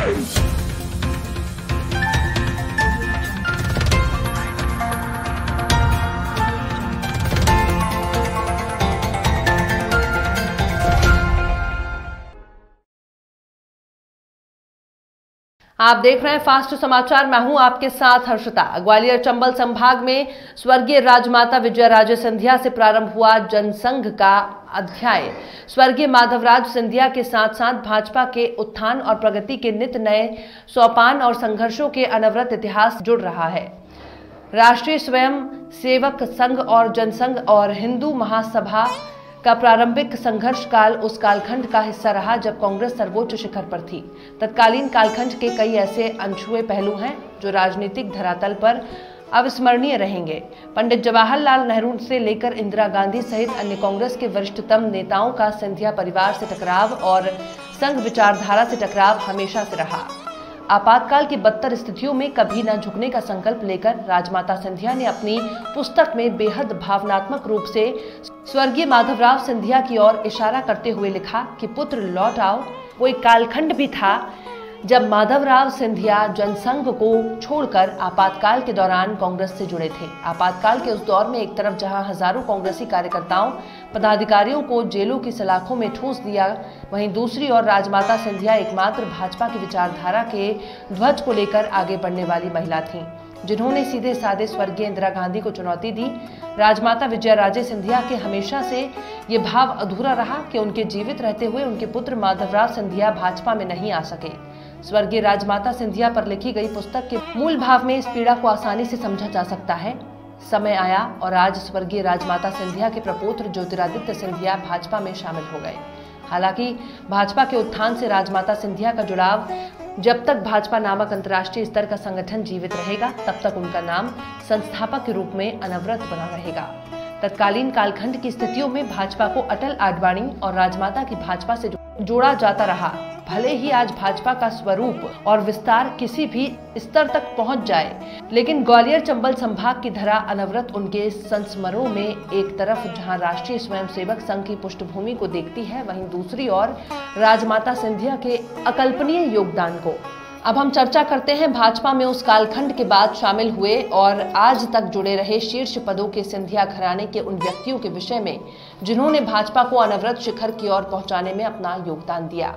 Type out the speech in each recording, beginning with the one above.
आप देख रहे हैं फास्ट समाचार। मैं हूं आपके साथ हर्षिता। ग्वालियर चंबल संभाग में स्वर्गीय राजमाता विजयाराजे सिंधिया से प्रारंभ हुआ जनसंघ का अध्याय स्वर्गीय माधवराज सिंधिया के साथ साथ भाजपा के उत्थान और प्रगति के नित नए सोपान और संघर्षों के अनवरत इतिहास जुड़ रहा है। राष्ट्रीय स्वयं सेवक संघ और जनसंघ और हिंदू महासभा का प्रारंभिक संघर्ष काल उस कालखंड का हिस्सा रहा जब कांग्रेस सर्वोच्च शिखर पर थी। तत्कालीन कालखंड के कई ऐसे अनछुए पहलू हैं जो राजनीतिक धरातल पर अविस्मरणीय रहेंगे। पंडित जवाहरलाल नेहरू से लेकर इंदिरा गांधी सहित अन्य कांग्रेस के वरिष्ठतम नेताओं का सिंधिया परिवार से टकराव और संघ विचारधारा से टकराव हमेशा से रहा। आपातकाल की बदतर स्थितियों में कभी न झुकने का संकल्प लेकर राजमाता सिंधिया ने अपनी पुस्तक में बेहद भावनात्मक रूप से स्वर्गीय माधवराव सिंधिया की ओर इशारा करते हुए लिखा कि पुत्र लौट आओ। कोई कालखंड भी था जब माधवराव सिंधिया जनसंघ को छोड़कर आपातकाल के दौरान कांग्रेस से जुड़े थे। आपातकाल के उस दौर में एक तरफ जहां हजारों कांग्रेसी कार्यकर्ताओं पदाधिकारियों को जेलों की सलाखों में ठूंस दिया, वहीं दूसरी ओर राजमाता सिंधिया एकमात्र भाजपा की विचारधारा के ध्वज को लेकर आगे बढ़ने वाली महिला थीं, जिन्होंने सीधे साधे स्वर्गीय इंदिरा गांधी को चुनौती दी। राजमाता विजयाराजे सिंधिया के हमेशा से ये भाव अधूरा रहा कि उनके जीवित रहते हुए उनके पुत्र माधवराव सिंधिया भाजपा में नहीं आ सके। स्वर्गीय राजमाता सिंधिया पर लिखी गई पुस्तक के मूल भाव में इस पीड़ा को आसानी से समझा जा सकता है। समय आया और आज स्वर्गीय राजमाता सिंधिया के प्रपौत्र ज्योतिरादित्य सिंधिया भाजपा में शामिल हो गए। हालांकि भाजपा के उत्थान से राजमाता सिंधिया का जुड़ाव जब तक भाजपा नामक अंतर्राष्ट्रीय स्तर का संगठन जीवित रहेगा, तब तक उनका नाम संस्थापक के रूप में अनवरत बना रहेगा। तत्कालीन कालखंड की स्थितियों में भाजपा को अटल आडवाणी और राजमाता की भाजपा से जोड़ा जाता रहा। भले ही आज भाजपा का स्वरूप और विस्तार किसी भी स्तर तक पहुंच जाए, लेकिन ग्वालियर चंबल संभाग की धरा अनवरत उनके संस्मरणों में एक तरफ जहां राष्ट्रीय स्वयंसेवक संघ की पृष्ठभूमि को देखती है, वहीं दूसरी ओर राजमाता सिंधिया के अकल्पनीय योगदान को। अब हम चर्चा करते हैं भाजपा में उस कालखंड के बाद शामिल हुए और आज तक जुड़े रहे शीर्ष पदों के सिंधिया घराने के उन व्यक्तियों के विषय में जिन्होंने भाजपा को अनवरत शिखर की ओर पहुंचाने में अपना योगदान दिया।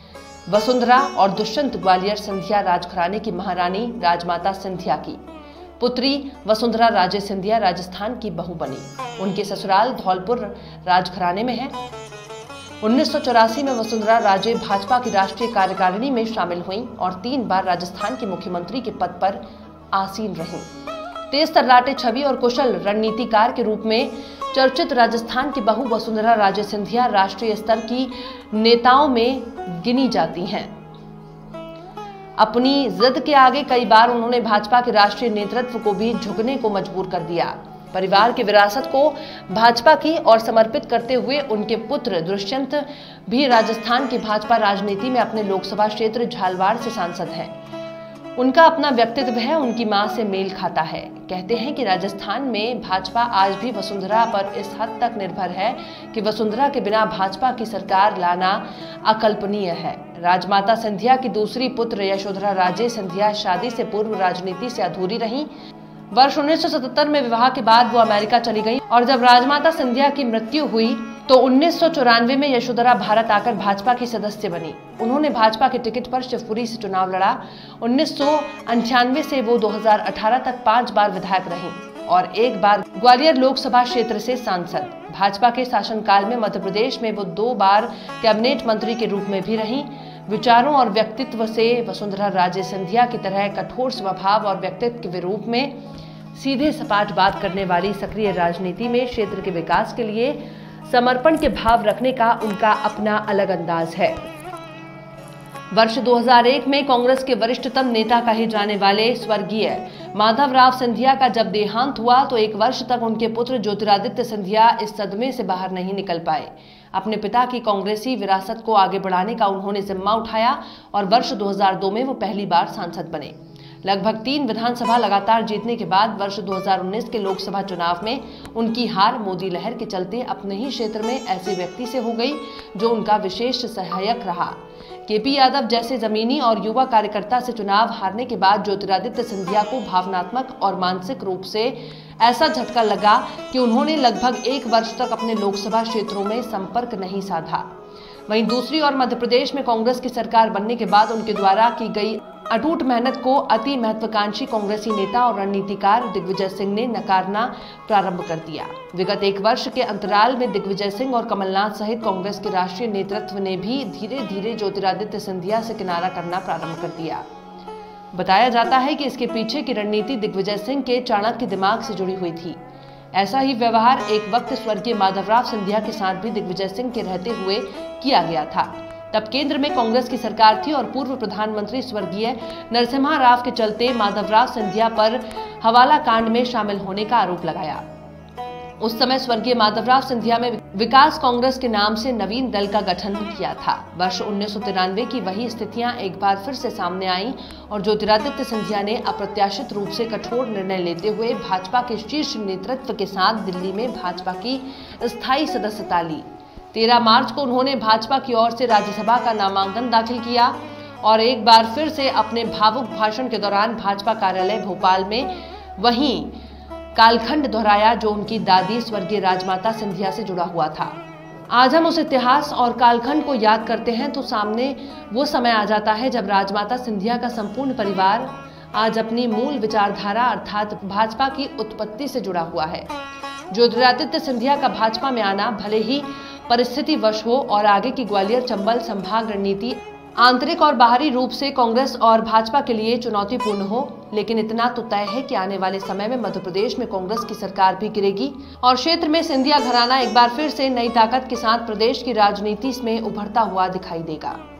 वसुंधरा और दुष्यंत ग्वालियर सिंधिया राजघराने की महारानी राजमाता सिंधिया की पुत्री वसुंधरा राजे सिंधिया राजस्थान की बहू बनी। उनके ससुराल धौलपुर राजघराने में है। 1984 में वसुंधरा राजे भाजपा की राष्ट्रीय कार्यकारिणी में शामिल हुईं और 3 बार राजस्थान के मुख्यमंत्री के पद पर आसीन रहीं। तेज तर्राटे छवि और कुशल रणनीतिकार के रूप में चर्चित राजस्थान की बहू वसुंधरा राजे सिंधिया राष्ट्रीय स्तर की नेताओं में गिनी जाती हैं। अपनी जिद के आगे कई बार उन्होंने भाजपा के राष्ट्रीय नेतृत्व को भी झुकने को मजबूर कर दिया। परिवार की विरासत को भाजपा की और समर्पित करते हुए उनके पुत्र दुष्यंत भी राजस्थान की भाजपा राजनीति में अपने लोकसभा क्षेत्र झालवाड़ से सांसद हैं। उनका अपना व्यक्तित्व है, उनकी मां से मेल खाता है। कहते हैं कि राजस्थान में भाजपा आज भी वसुंधरा पर इस हद तक निर्भर है कि वसुंधरा के बिना भाजपा की सरकार लाना अकल्पनीय है। राजमाता सिंधिया की दूसरी पुत्र यशोधरा राजे सिंधिया शादी से पूर्व राजनीति से अधूरी रहीं। वर्ष 1977 में विवाह के बाद वो अमेरिका चली गई और जब राजमाता सिंधिया की मृत्यु हुई तो 1994 में यशोधरा भारत आकर भाजपा की सदस्य बनी। उन्होंने भाजपा के टिकट पर शिवपुरी से चुनाव लड़ा। 1998 से वो 2018 तक 5 बार विधायक रहीं और 1 बार ग्वालियर लोकसभा क्षेत्र से सांसद। भाजपा के शासनकाल में मध्य प्रदेश में वो 2 बार कैबिनेट मंत्री के रूप में भी रहीं। विचारों और व्यक्तित्व से वसुंधरा राजे सिंधिया की तरह कठोर स्वभाव और व्यक्तित्व के रूप में सीधे सपाट बात करने वाली सक्रिय राजनीति में क्षेत्र के विकास के लिए समर्पण के भाव रखने का उनका अपना अलग अंदाज है। वर्ष 2001 में कांग्रेस के वरिष्ठतम नेता कहे जाने वाले स्वर्गीय माधवराव सिंधिया का जब देहांत हुआ तो 1 वर्ष तक उनके पुत्र ज्योतिरादित्य सिंधिया इस सदमे से बाहर नहीं निकल पाए। अपने पिता की कांग्रेसी विरासत को आगे बढ़ाने का उन्होंने जिम्मा उठाया और वर्ष 2002 में वो पहली बार सांसद बने। लगभग 3 विधानसभा लगातार जीतने के बाद वर्ष 2019 के लोकसभा चुनाव में उनकी हार मोदी लहर के चलते अपने ही क्षेत्र में ऐसे व्यक्ति से हो गई जो उनका विशेष सहायक रहा। केपी यादव जैसे जमीनी और युवा कार्यकर्ता से चुनाव हारने के बाद ज्योतिरादित्य सिंधिया को भावनात्मक और मानसिक रूप से ऐसा झटका लगा कि उन्होंने लगभग 1 वर्ष तक अपने लोकसभा क्षेत्रों में संपर्क नहीं साधा। वहीं दूसरी ओर मध्य प्रदेश में कांग्रेस की सरकार बनने के बाद उनके द्वारा की गई अटूट मेहनत को अति महत्वाकांक्षी कांग्रेसी नेता और रणनीतिकार दिग्विजय सिंह ने नकारना प्रारंभ कर दिया। विगत 1 वर्ष के अंतराल में दिग्विजय सिंह और कमलनाथ सहित कांग्रेस के राष्ट्रीय नेतृत्व ने भी धीरे धीरे ज्योतिरादित्य सिंधिया से किनारा करना प्रारंभ कर दिया। बताया जाता है कि इसके पीछे की रणनीति दिग्विजय सिंह के चाणक्य दिमाग से जुड़ी हुई थी। ऐसा ही व्यवहार एक वक्त स्वर्गीय माधवराव सिंधिया के साथ भी दिग्विजय सिंह के रहते हुए किया गया था। तब केंद्र में कांग्रेस की सरकार थी और पूर्व प्रधानमंत्री स्वर्गीय नरसिम्हा राव के चलते माधवराव सिंधिया पर हवाला कांड में शामिल होने का आरोप लगाया। उस समय स्वर्गीय माधवराव सिंधिया में विकास कांग्रेस के नाम से नवीन दल का गठन किया था। वर्ष 1993 की वही स्थितियां एक बार फिर से सामने आईं और ज्योतिरादित्य सिंधिया ने अप्रत्याशित रूप से कठोर निर्णय लेते हुए भाजपा के शीर्ष नेतृत्व के साथ दिल्ली में भाजपा की स्थायी सदस्यता ली। 13 मार्च को उन्होंने भाजपा की ओर से राज्यसभा का नामांकन दाखिल किया और एक बार फिर से अपने भावुक भाषण के दौरान भाजपा कार्यालय भोपाल में वहीं कालखंड दोहराया जो उनकी दादी स्वर्गीय राजमाता सिंधिया से जुड़ा हुआ था। आज हम उस इतिहास और कालखंड को याद करते हैं तो सामने वो समय आ जाता है जब राजमाता सिंधिया का संपूर्ण परिवार आज अपनी मूल विचारधारा अर्थात भाजपा की उत्पत्ति से जुड़ा हुआ है। ज्योतिरादित्य सिंधिया का भाजपा में आना भले ही परिस्थितिवश हो और आगे की ग्वालियर चंबल संभाग रणनीति आंतरिक और बाहरी रूप से कांग्रेस और भाजपा के लिए चुनौतीपूर्ण हो, लेकिन इतना तो तय है कि आने वाले समय में मध्य प्रदेश में कांग्रेस की सरकार भी गिरेगी और क्षेत्र में सिंधिया घराना एक बार फिर से नई ताकत के साथ प्रदेश की राजनीति में उभरता हुआ दिखाई देगा।